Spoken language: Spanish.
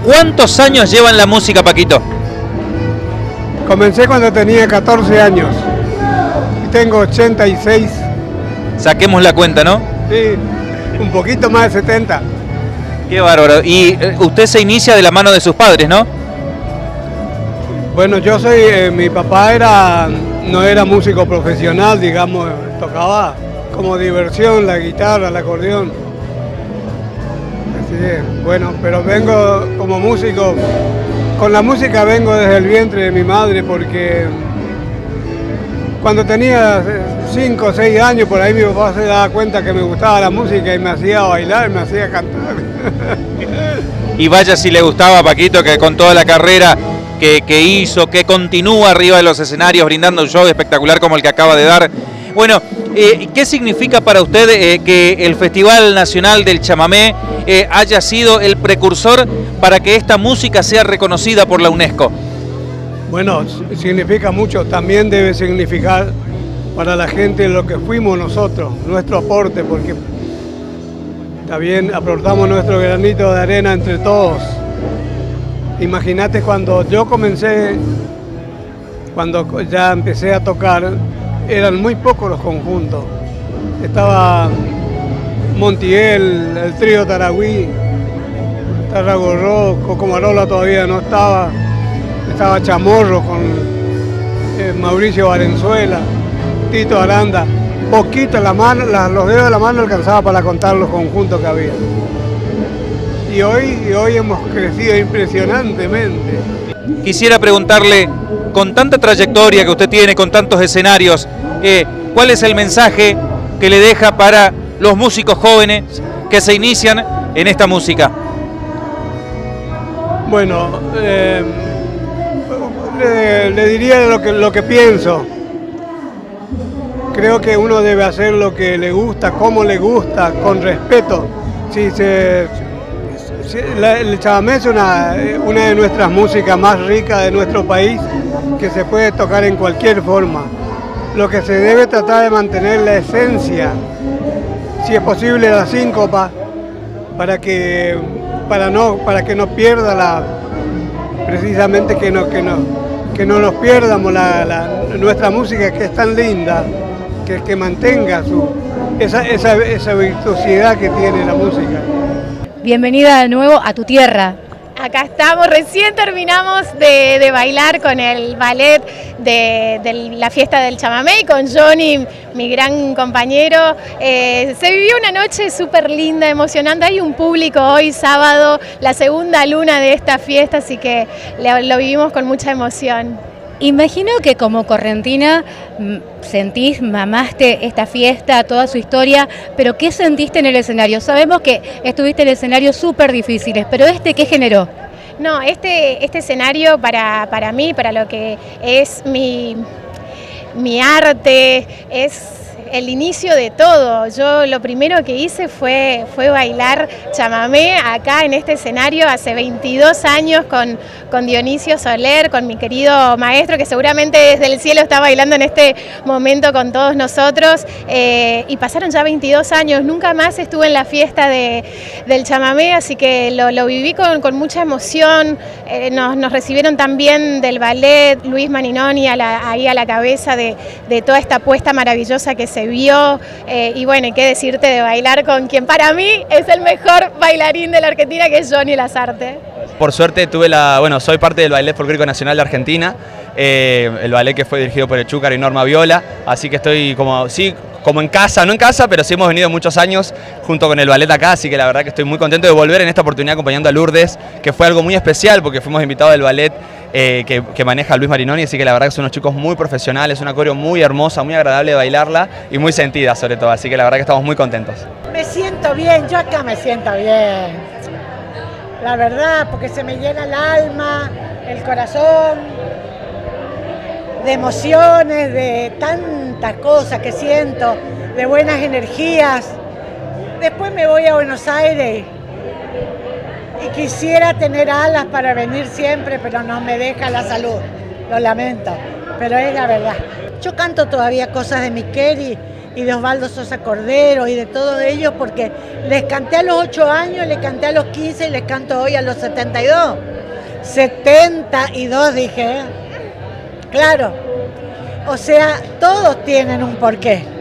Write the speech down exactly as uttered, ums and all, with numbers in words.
¿Cuántos años lleva en la música, Paquito? Comencé cuando tenía catorce años y tengo ochenta y seis. Saquemos la cuenta, ¿no? Sí, un poquito más de setenta. Qué bárbaro. Y usted se inicia de la mano de sus padres, ¿no? Bueno, yo soy, eh, mi papá era, no era músico profesional, digamos, tocaba como diversión la guitarra, el acordeón. Así es, bueno, pero vengo como músico, con la música vengo desde el vientre de mi madre, porque cuando tenía cinco o seis años, por ahí mi papá se daba cuenta que me gustaba la música y me hacía bailar, me hacía cantar. Y vaya si le gustaba a Paquito, que con toda la carrera que, que hizo, que continúa arriba de los escenarios brindando un show espectacular como el que acaba de dar. Bueno, eh, ¿qué significa para usted eh, que el Festival Nacional del Chamamé eh, haya sido el precursor para que esta música sea reconocida por la UNESCO? Bueno, significa mucho, también debe significar para la gente lo que fuimos nosotros, nuestro aporte, porque también aportamos nuestro granito de arena entre todos. Imagínate cuando yo comencé, cuando ya empecé a tocar, eran muy pocos los conjuntos. Estaba Montiel, el trío Taragüí, Tarragorró, Cocomarola todavía no estaba, estaba Chamorro con eh, Mauricio Valenzuela, Tito Aranda. Poquito, la mano, la, los dedos de la mano alcanzaba para contar los conjuntos que había. Y hoy, y hoy hemos crecido impresionantemente. Quisiera preguntarle, con tanta trayectoria que usted tiene, con tantos escenarios, eh, ¿cuál es el mensaje que le deja para los músicos jóvenes que se inician en esta música? Bueno, eh, le, le diría lo que, lo que pienso. Creo que uno debe hacer lo que le gusta, como le gusta, con respeto. Si se, si, la, el chamamé es una, una de nuestras músicas más ricas de nuestro país, que se puede tocar en cualquier forma. Lo que se debe tratar de mantener la esencia, si es posible la síncopa, para que, para no, para que no pierda la, precisamente que no, que no, que no nos pierdamos la, la, nuestra música, que es tan linda. Que, que mantenga su, esa, esa, esa virtuosidad que tiene la música. Bienvenida de nuevo a tu tierra. Acá estamos, recién terminamos de, de bailar con el ballet de, de la fiesta del chamamé y con Johnny, mi gran compañero. Eh, se vivió una noche súper linda, emocionante. Hay un público hoy, sábado, la segunda luna de esta fiesta, así que lo, lo vivimos con mucha emoción. Imagino que como correntina sentís, mamaste esta fiesta, toda su historia, pero ¿qué sentiste en el escenario? Sabemos que estuviste en escenarios súper difíciles, pero ¿este qué generó? No, este, este escenario para, para mí, para lo que es mi, mi arte, es el inicio de todo. Yo lo primero que hice fue, fue bailar chamamé acá en este escenario hace veintidós años con, con Dionisio Soler, con mi querido maestro que seguramente desde el cielo está bailando en este momento con todos nosotros. Eh, y pasaron ya veintidós años, nunca más estuve en la fiesta de, del chamamé, así que lo, lo viví con, con mucha emoción. Eh, nos, nos recibieron también del ballet, Luis Maninoni a la, ahí a la cabeza de, de toda esta apuesta maravillosa que se vio, eh, y bueno, y qué decirte de bailar con quien para mí es el mejor bailarín de la Argentina, que es Johnny Lazarte. Por suerte tuve la, bueno, soy parte del Ballet Folclórico Nacional de Argentina, eh, el ballet que fue dirigido por el Chúcar y Norma Viola, así que estoy como, sí, como en casa, no en casa, pero sí hemos venido muchos años junto con el ballet acá, así que la verdad que estoy muy contento de volver en esta oportunidad acompañando a Lourdes, que fue algo muy especial porque fuimos invitados del ballet eh, que, que maneja Luis Maninoni, así que la verdad que son unos chicos muy profesionales, una coreo muy hermosa, muy agradable de bailarla y muy sentida sobre todo, así que la verdad que estamos muy contentos. Me siento bien, yo acá me siento bien, la verdad, porque se me llena el alma, el corazón, de emociones, de tantas cosas que siento, de buenas energías. Después me voy a Buenos Aires y quisiera tener alas para venir siempre, pero no me deja la salud, lo lamento, pero es la verdad. Yo canto todavía cosas de Miqueli y de Osvaldo Sosa Cordero y de todos ellos, porque les canté a los ocho años, les canté a los quince y les canto hoy a los setenta y dos. setenta y dos dije, ¿eh? Claro. O sea, todos tienen un porqué.